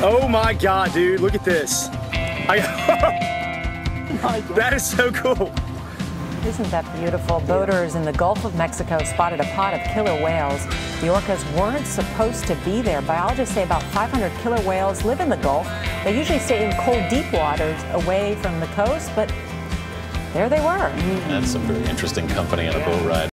Oh my God, dude, look at this. That is so cool. Isn't that beautiful? Boaters in the Gulf of Mexico spotted a pod of killer whales. The orcas weren't supposed to be there. Biologists say about 500 killer whales live in the Gulf. They usually stay in cold, deep waters away from the coast, but there they were. That's some very interesting company on a boat ride.